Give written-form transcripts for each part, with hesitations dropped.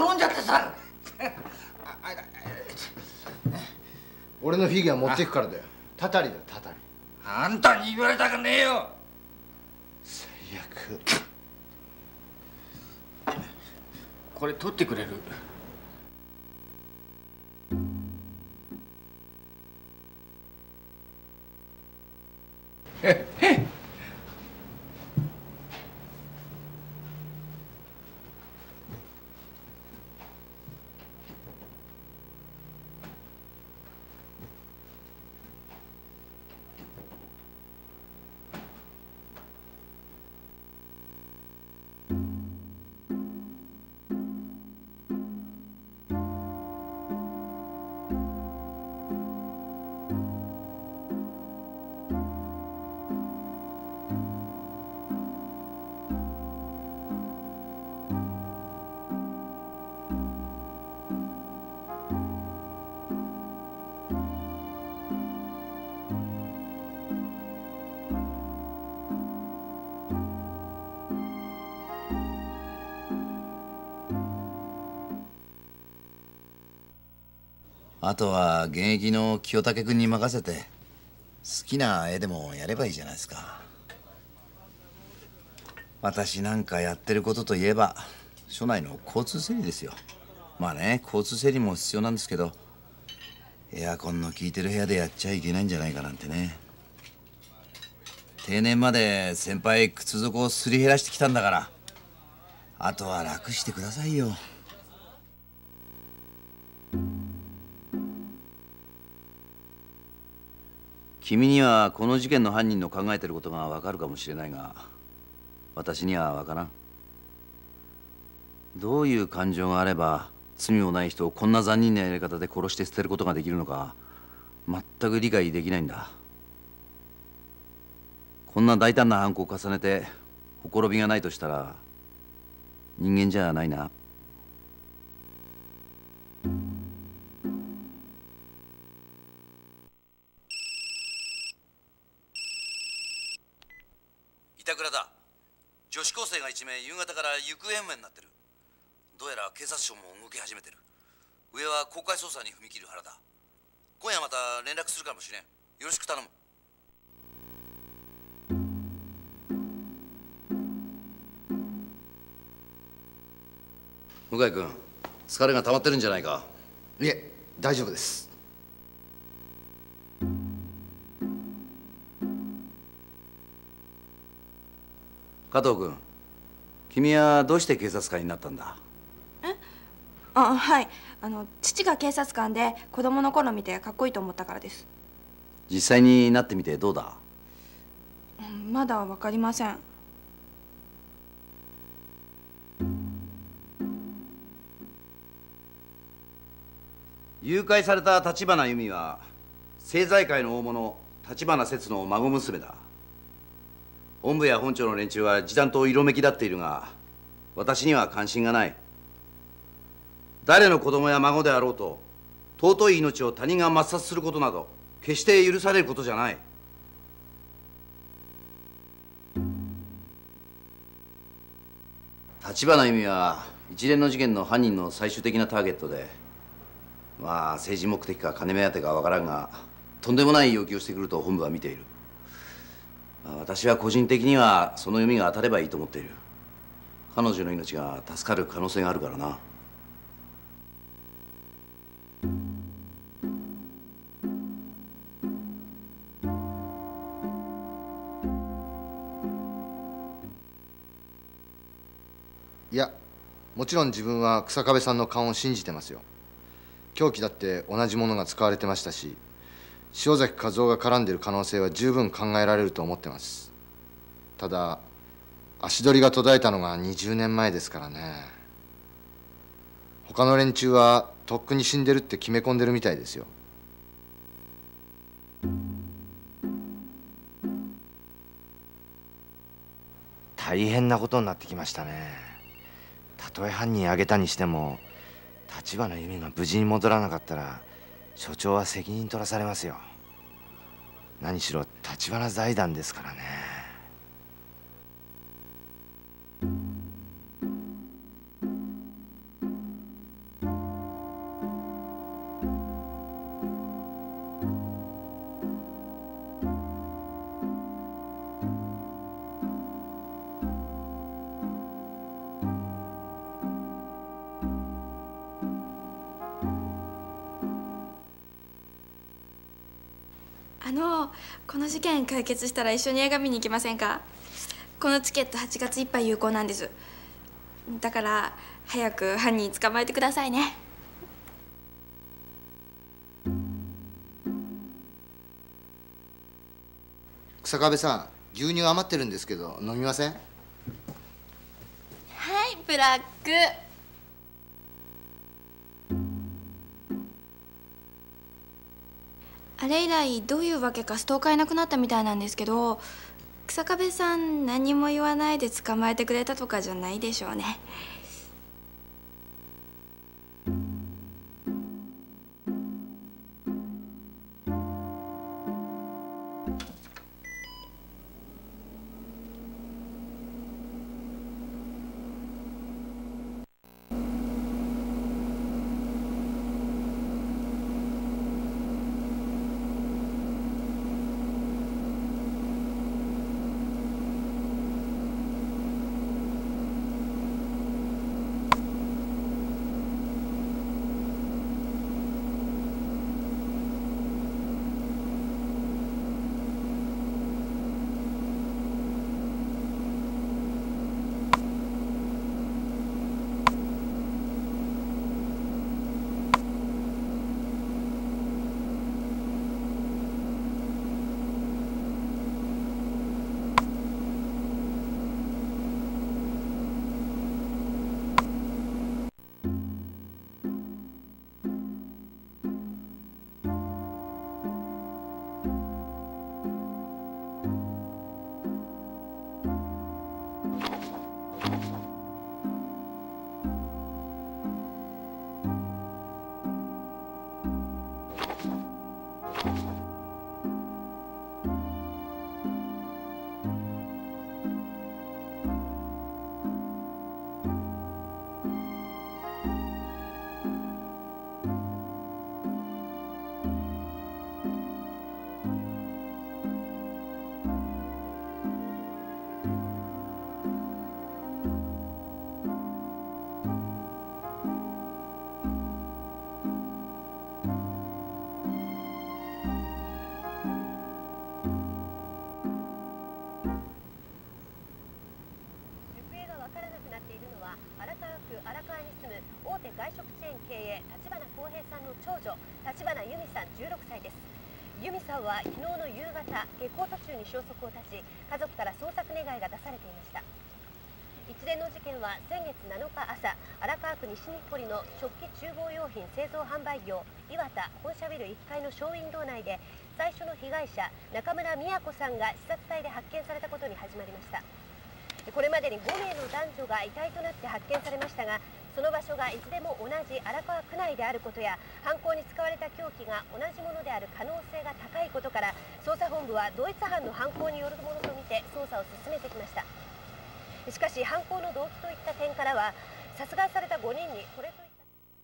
転んじゃってさ。 俺のフィギュア持っていくからだよ。たたりだよ、たたり。 あんたに言われたくねえよ。 最悪。 これ取ってくれる？ あとは現役の清武君に任せて好きな絵でもやればいいじゃないですか。私なんかやってることといえば署内の交通整理ですよ。まあね、交通整理も必要なんですけど、エアコンの効いてる部屋でやっちゃいけないんじゃないかなんてね。定年まで先輩靴底をすり減らしてきたんだから、あとは楽してくださいよ。君にはこの事件の犯人の考えてることがわかるかもしれないが、私にはわからん。どういう感情があれば罪もない人をこんな残忍なやり方で殺して捨てることができるのか全く理解できないんだ。こんな大胆な犯行を重ねてほころびがないとしたら人間じゃないな。板倉だ。女子高生が1名夕方から行方不明になってる。どうやら警察庁も動き始めてる。上は公開捜査に踏み切る腹だ。今夜また連絡するかもしれん。よろしく頼む。向井君、疲れが溜まってるんじゃないか。 いえ、大丈夫です。 加藤君、君はどうして警察官になったんだ？ はい。父が警察官で子供の頃見てかっこいいと思ったからです。 実際になってみてどうだ？ まだわかりません。 誘拐された立花由美は政財界の大物立花節の孫娘だ。本部や本庁の連中は示談と色めき立っているが、私には関心がない。誰の子供や孫であろうと尊い命を他人が抹殺することなど決して許されることじゃない。立花由美は一連の事件の犯人の最終的なターゲットで、まあ政治目的か金目当てかわからんが、とんでもない要求をしてくると本部は見ている。私は個人的にはその読みが当たればいいと思っている。彼女の命が助かる可能性があるからな。 いや、もちろん自分は日下部さんの勘を信じてますよ。凶器だって同じものが使われてましたし、塩崎和夫が絡んでる可能性は十分考えられると思ってます。ただ足取りが途絶えたのが20年前ですからね。他の連中はとっくに死んでるって決め込んでるみたいですよ。大変なことになってきましたね。たとえ犯人挙げたにしても、立花由美が無事に戻らなかったら所長は責任取らされますよ。何しろ立花財団ですからね。 この事件解決したら一緒に映画見に行きませんか？このチケット8月いっぱい有効なんです。だから早く犯人捕まえてくださいね。 草壁さん、牛乳余ってるんですけど飲みません？ はい、ブラック。あれ以来どういうわけかストーカーいなくなったみたいなんですけど、草壁さん何も言わないで捕まえてくれたとかじゃないでしょうね。 荒川に住む大手外食チェーン経営立花康平さんの長女立花由美さん16歳です。由美さんは昨日の夕方下校途中に消息を絶ち、家族から捜索願いが出されていました。一連の事件は先月7日朝、荒川区西日暮里の食器厨房用品製造販売業岩田本社ビル1階のショーウィンドウ内で最初の被害者中村美也子さんが刺殺体で発見されたことに始まりました。これまでに5名の男女が遺体となって発見されましたが、その場所がいずれも同じ荒川区内であることや、犯行に使われた凶器が同じものである可能性が高いことから、捜査本部は同一犯の犯行によるものとみて捜査を進めてきました。しかし犯行の動機といった点からは、殺害された5人にこれといった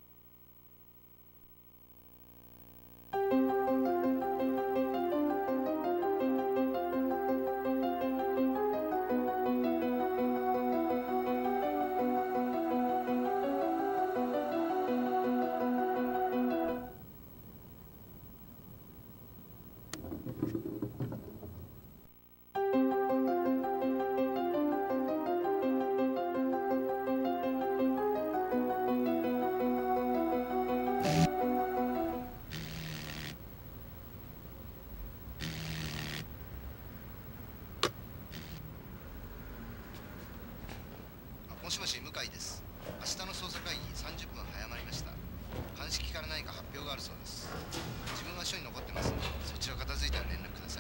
もしもし、向井です。明日の捜査会議30分早まりました。鑑識から何か発表があるそうです。自分は署に残ってますので、そちら片付いたら連絡ください。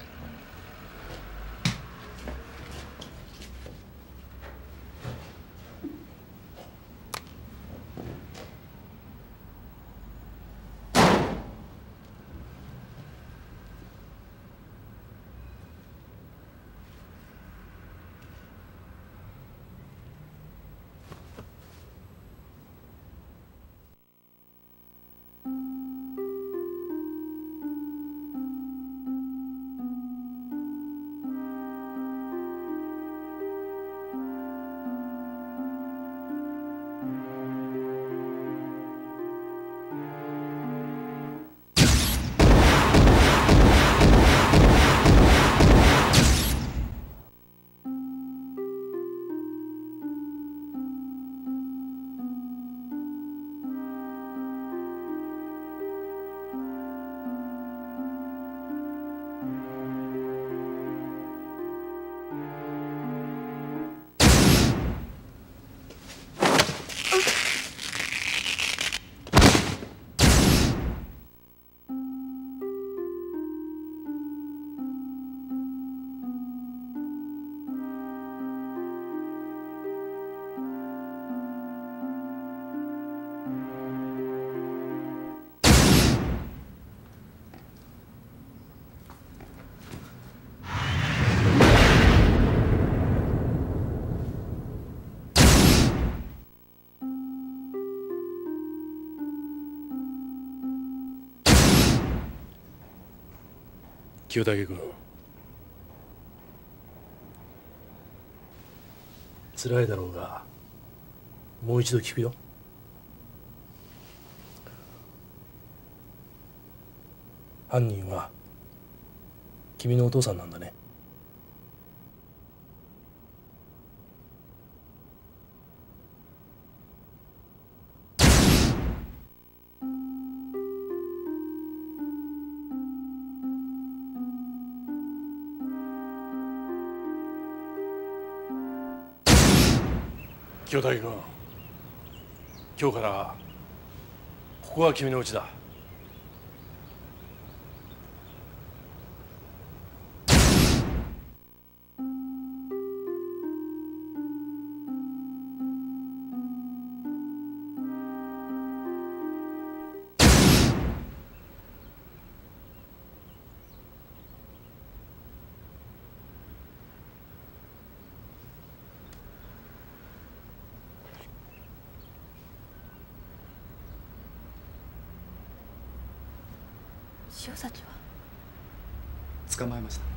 清武君、辛いだろうがもう一度聞くよ。犯人は君のお父さんなんだね。清武君、今日からここは君の家だ。 塩崎は捕まえました。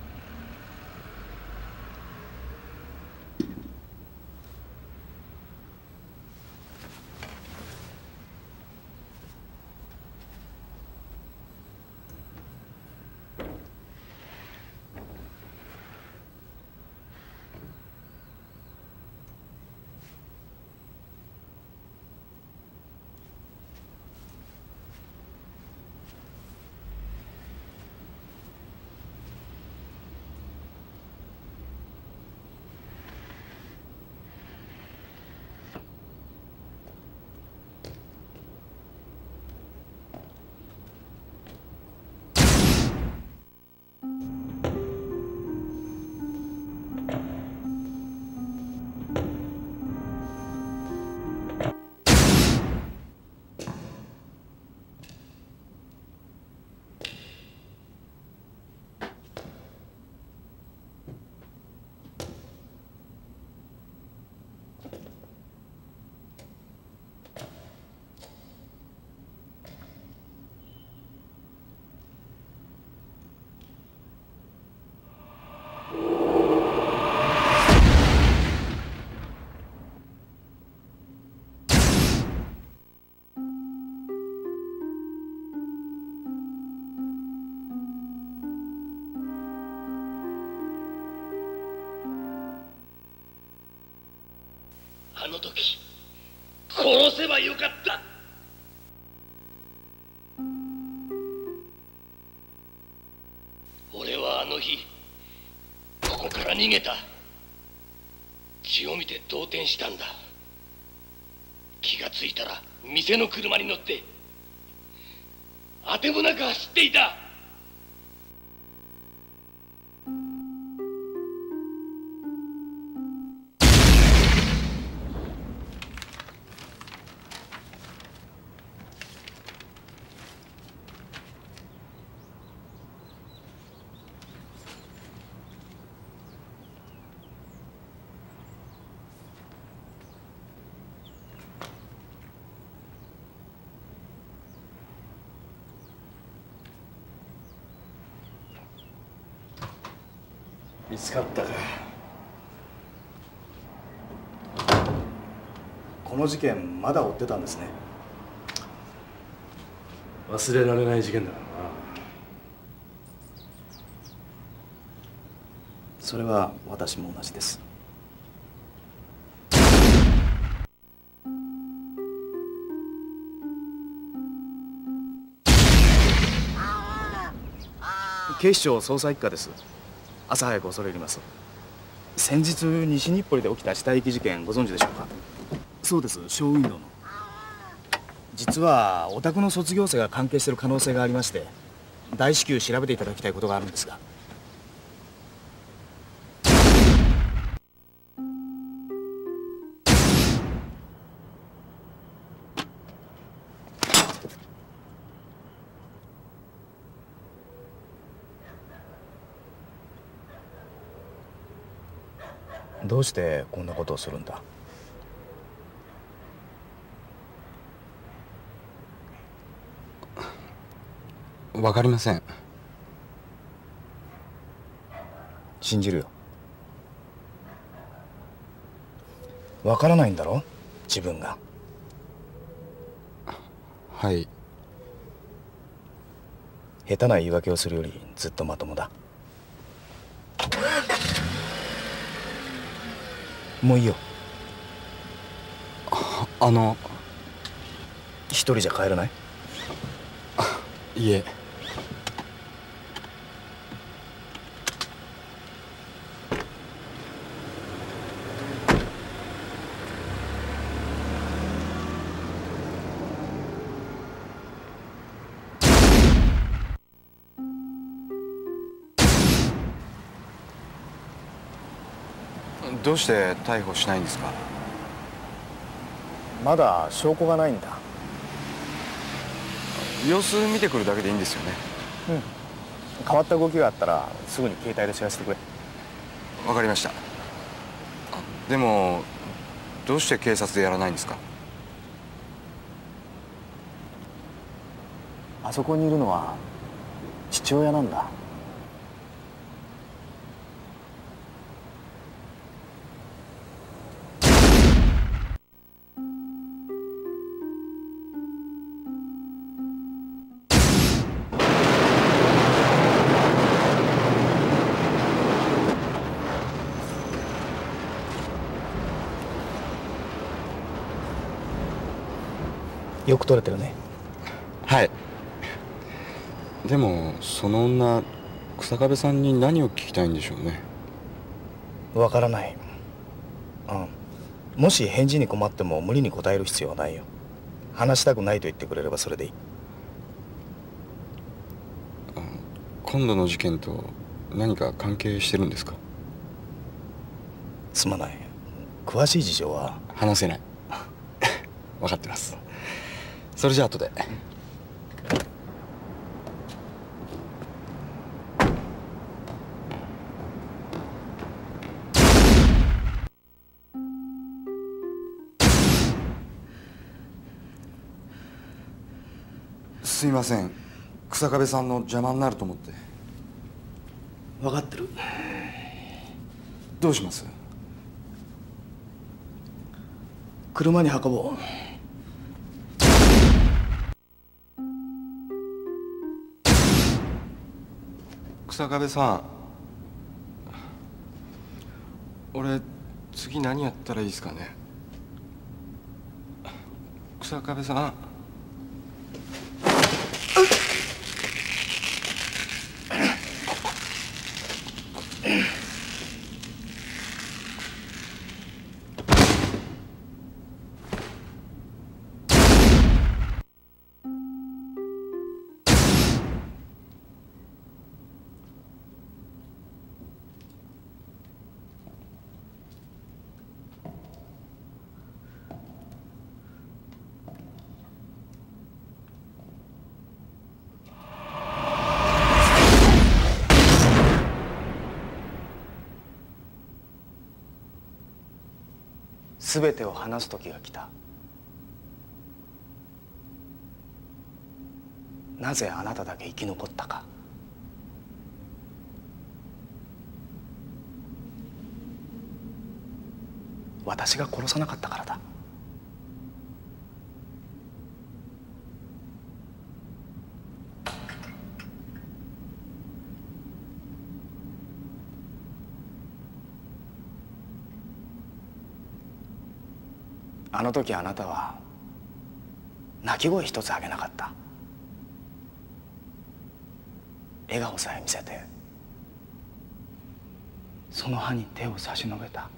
あの時殺せばよかった。俺はあの日ここから逃げた。血を見て動転したんだ。気がついたら店の車に乗ってあてもなく走っていた。 見つかったか。 この事件まだ追ってたんですね。 忘れられない事件だからな。 それは私も同じです。警視庁捜査一課です。朝早く恐れ入ります。先日西日暮里で起きた死体遺棄事件ご存知でしょうか。そうです、ショーウィンドウの。実はお宅の卒業生が関係している可能性がありまして、大至急調べていただきたいことがあるんですが。どうしてこんなことをするんだ。 わかりません。 信じるよ。わからないんだろ、自分が。 はい。 下手な言い訳をするよりずっとまともだ。もういいよ。一人じゃ帰らない？ いえ。 どうして逮捕しないんですか？ まだ証拠がないんだ。 様子見てくるだけでいいんですよね。 うん。変わった動きがあったらすぐに携帯で知らせてくれ。 わかりました。でもどうして警察でやらないんですか？ あそこにいるのは父親なんだ。よく撮れてるね。 はい。でもその女、日下部さんに何を聞きたいんでしょうね。 わからない。もし返事に困っても無理に答える必要はないよ。話したくないと言ってくれればそれでいい。 今度の事件と何か関係してるんですか？ すまない。詳しい事情は話せない。分かってます。それじゃあ後で。すいません、日下部さんの邪魔になると思って。 分かってる。 どうします？ 車に運ぼう。 日下部さん、俺次何やったらいいですかね？日下部さん。 全てを話す時が来た。なぜあなただけ生き残ったか。私が殺さなかったからだ。あの時あなたは泣き声一つ上げなかった。笑顔さえ見せてその歯に手を差し伸べた。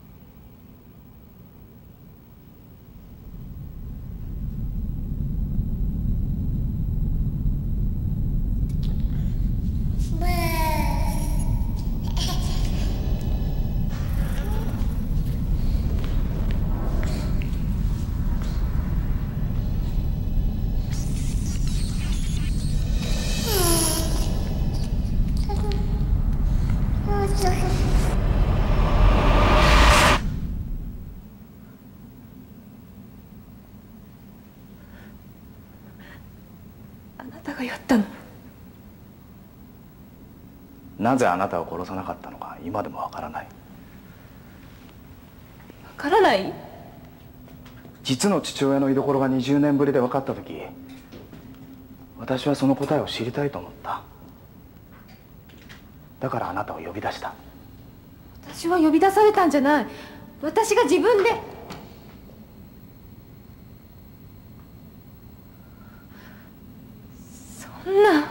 あなたがやったの？ なぜあなたを殺さなかったのかは今でもわからない。 わからない？ 実の父親の居所が20年ぶりで分かった時、私はその答えを知りたいと思った。だからあなたを呼び出した。 私は呼び出されたんじゃない。私が自分で。そんな。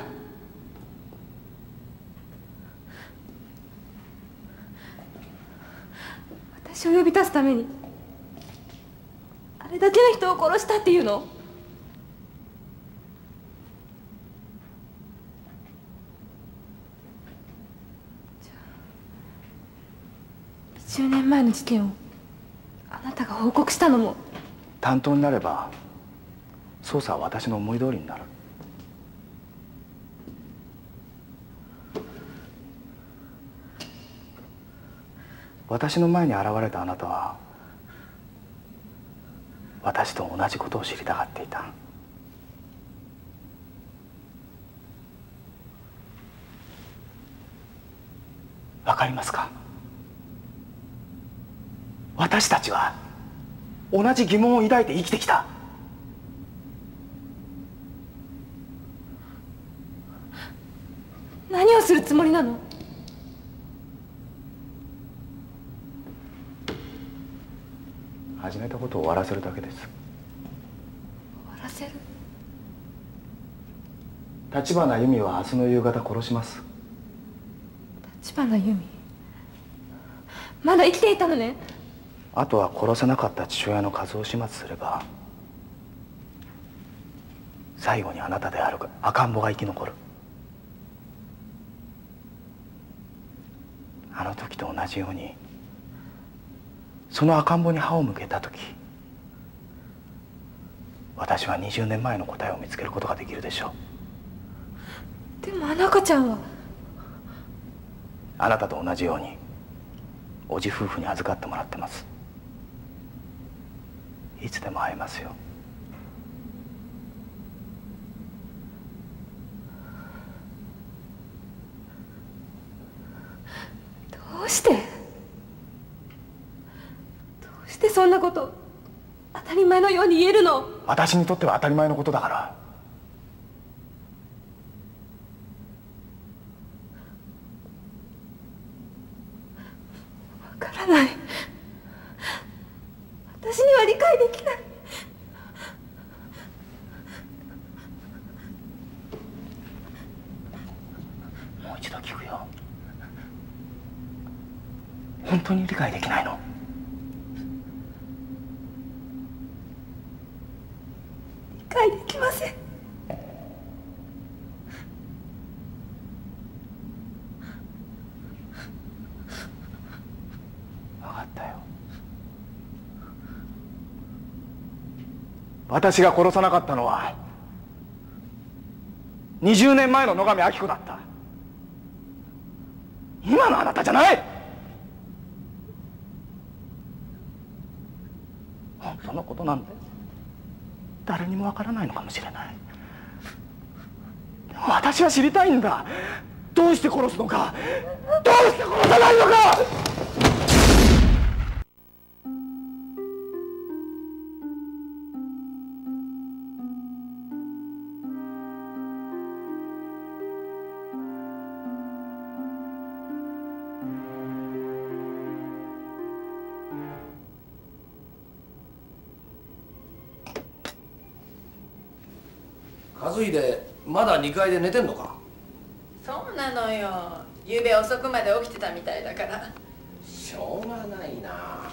私を呼び出すためにあれだけの人を殺したっていうの？10年前の事件をあなたが報告したのも。 担当になれば捜査は私の思い通りになる。私の前に現れたあなたは私と同じことを知りたがっていた。わかりますか？私たちは同じ疑問を抱いて生きてきた。 何をするつもりなの？ 始めたことを終わらせるだけです。 終わらせる？ 立花由美は明日の夕方殺します。 立花由美、まだ生きていたのね。 あとは殺せなかった父親の数を始末すれば最後にあなたである赤ん坊が生き残る。あの時と同じようにその赤ん坊に歯を向けた時、私は20年前の答えを見つけることができるでしょう。でもあの赤ちゃんは。 あなたと同じように叔父夫婦に預かってもらってます。いつでも会えますよ。 どうしてそんなこと当たり前のように言えるの？ 私にとっては当たり前のことだから。 わからない。私には理解できない。 もう一度聞くよ。本当に理解できないの？ 理解できません。 分かったよ。私が殺さなかったのは20年前の野上昭子だった。今のあなたじゃない。本当のことなんて誰にもわからないのかもしれない。でも私は知りたいんだ。どうして殺すのか、どうして殺さないのか。 和秀、まだ2階で寝てんのか？ そうなのよ。ゆうべ遅くまで起きてたみたいだから。 しょうがないな。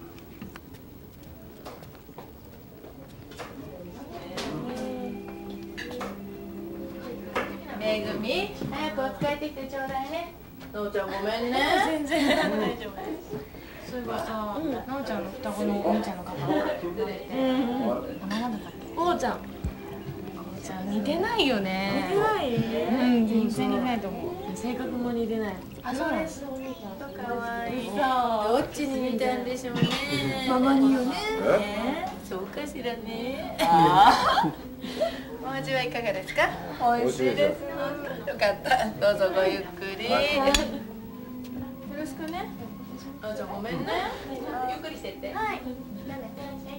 めぐみ、早くお使いてきてちょうだいね。のうちゃんごめんね。全然大丈夫。 そういえばさ、なおちゃんの双子のお兄ちゃんの方がお名前だったっけ？おうちゃん。じゃあ似てないよね。似てない？うん、全然似てないと思う。性格も似てない。あ、そうです。 かわいい。どっちに似たんでしょうね。 ママによね。 そうかしらね。ああ。お味はいかがですか？美味しいです。よかった。どうぞごゆっくり。 許ししくね。じゃあごめんね。ゆっくりしてって。はい。だね。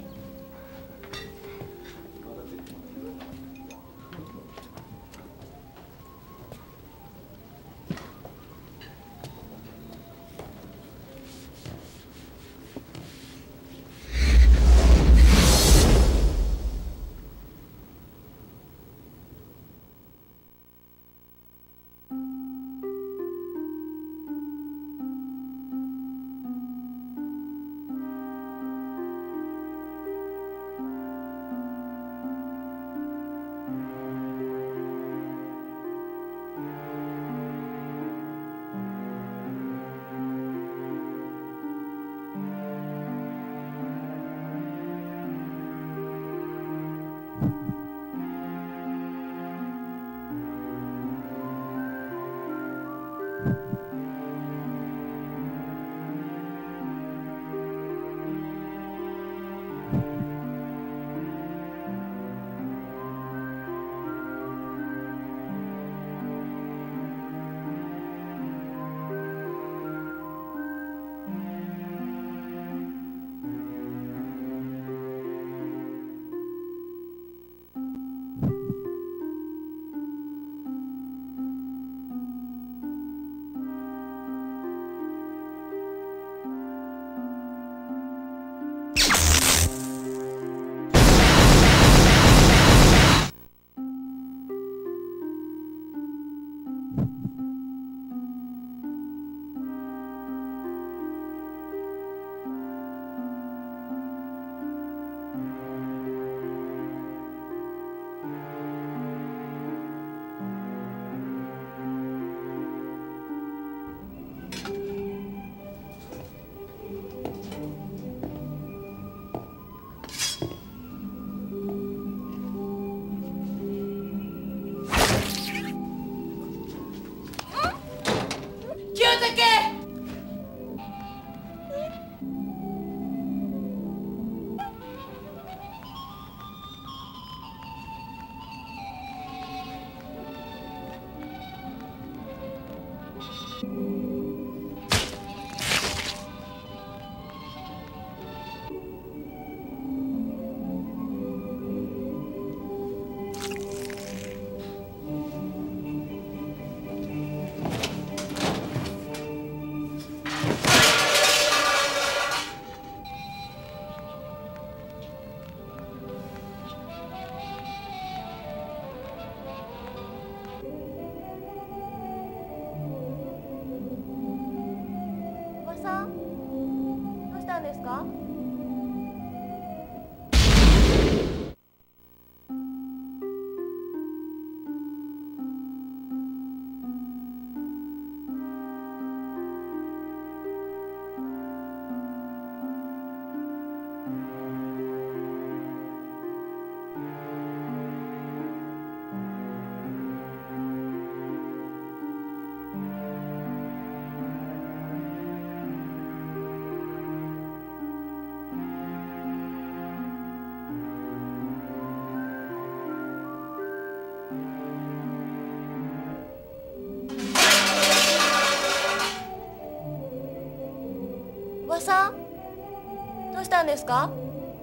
おばさん、どうしたんですか？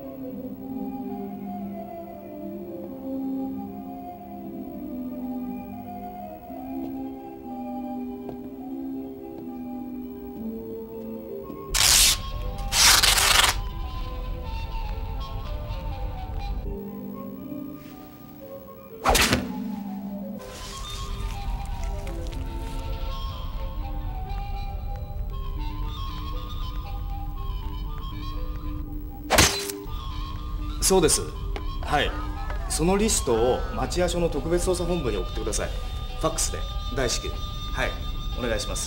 そうです。はい。そのリストを町屋署の特別捜査本部に送ってください。ファックスで大至急。はい。お願いします。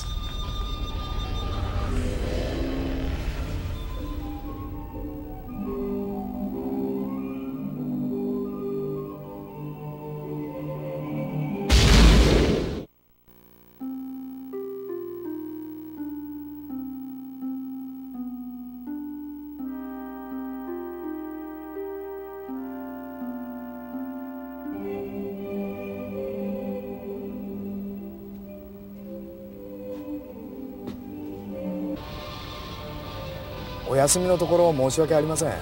お休みのところ申し訳ありません。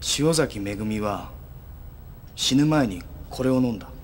塩崎めぐみは死ぬ前にこれを飲んだ。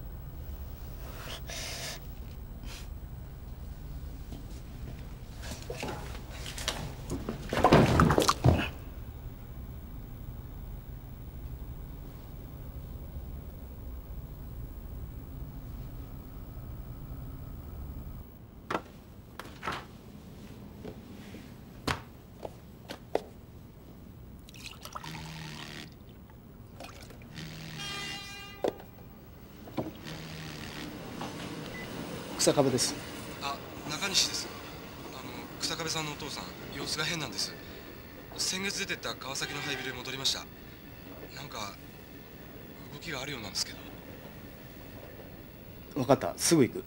草壁です。 あ、中西です。草壁さんのお父さん、様子が変なんです。先月出てった川崎の廃ビルへ戻りました。なんか動きがあるようなんですけど。 分かった、すぐ行く。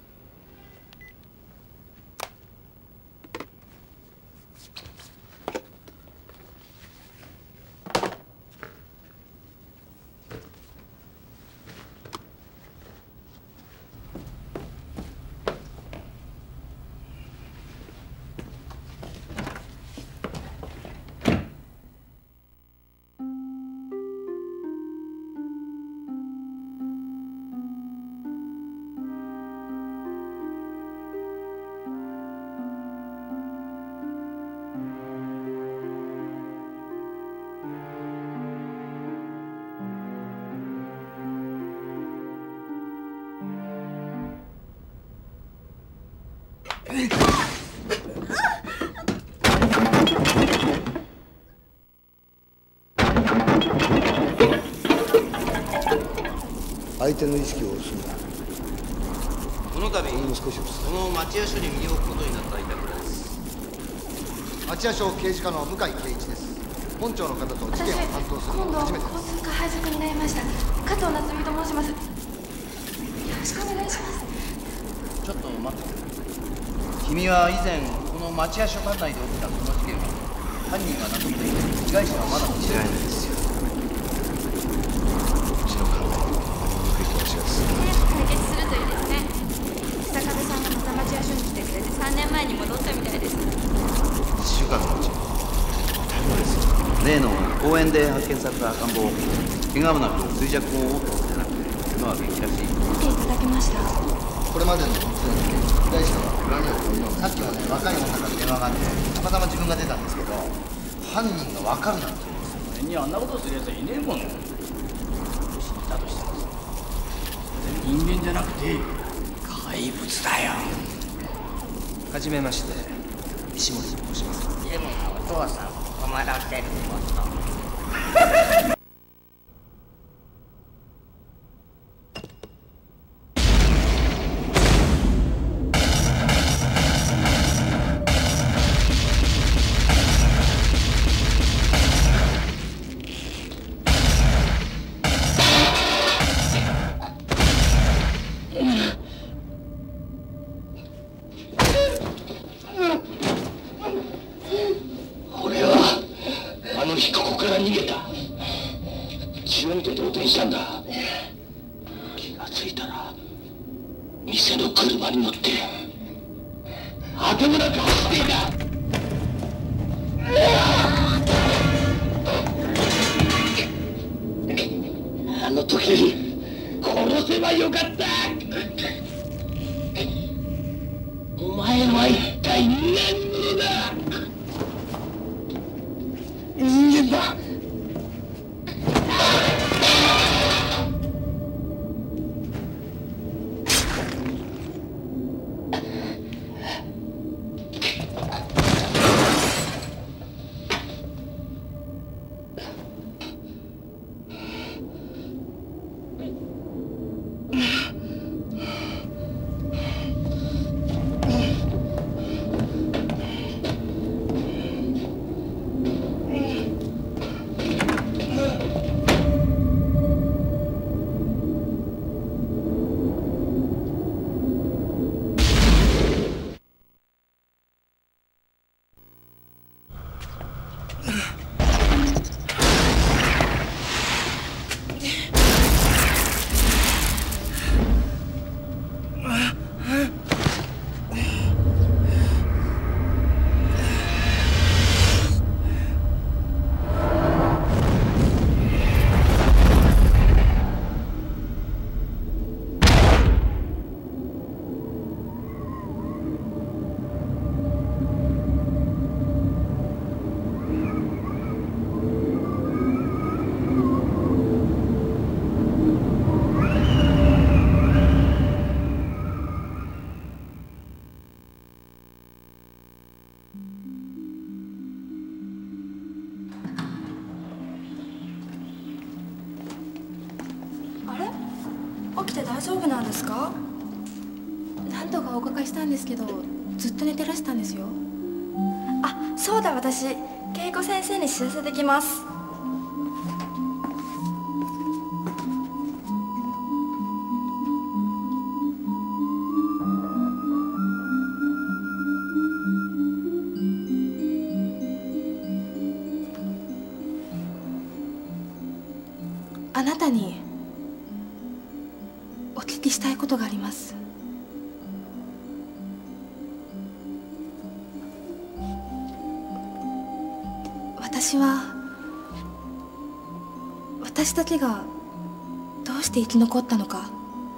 相手の意識を押すんだ。 この度もう少し押す。 この町屋署に身を置くことになった板倉です。 町屋署刑事課の向井圭一です。本庁の方と事件を担当するのは初めてです。 今度交通課配属になりました加藤夏美と申します。よろしくお願いします。 ちょっと待って。君は以前この町屋署管内で起きたこの事件は犯人が名乗っていて被害者はまだ知らないですよ。うちの管内に憎い気持ちがする。 解決するといいですね。草壁さんがまた町屋署に来てくれて3年前に戻ったみたいです。 1週間のうち逮捕ですよ。 例の公園で発見された赤ん坊、怪我もなく衰弱も多く起きてなくて今は元気らしい。 見ていただきました。 これまでの3つの事件、被害者は恨みを取り除く。さっきはね、若い女から電話があってたまたま自分が出たんですけど、犯人が分かるなんて言うんですよ。 俺にあんなことするやつはいねえもん。死んだとしても人間じゃなくて怪物だよ。 はじめまして、石森と申します。 でもお父さん困らせること。 俺はあの日ここから逃げた。血を見て動転したんだ。気がついたら店の車に乗ってあてもなく走っていた。あの時殺せばよかった。お前は一体何者だ。人間だ。 起きて大丈夫なんですか？ 何度かお伺いしたんですけど、ずっと寝てらしたんですよ。 あ、そうだ、私恵子先生に知らせてきます。 あなたにお聞きしたいことがあります。私だけがどうして生き残ったのか、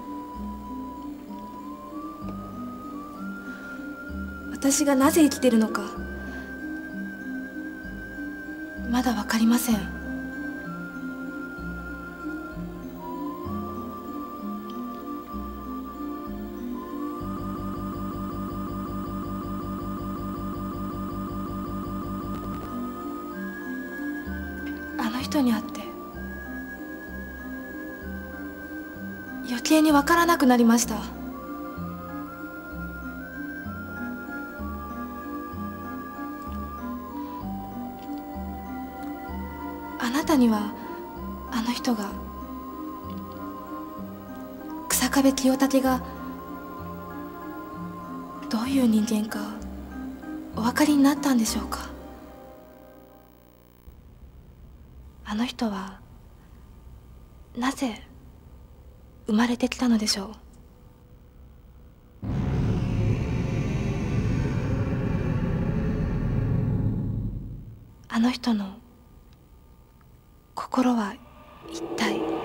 私がなぜ生きてるのか、まだわかりません。あの人に会って余計にわからなくなりました。あなたにはあの人が、日下部清武がどういう人間かお分かりになったんでしょうか。あの人はなぜ生まれてきたのでしょう。あの人の心は一体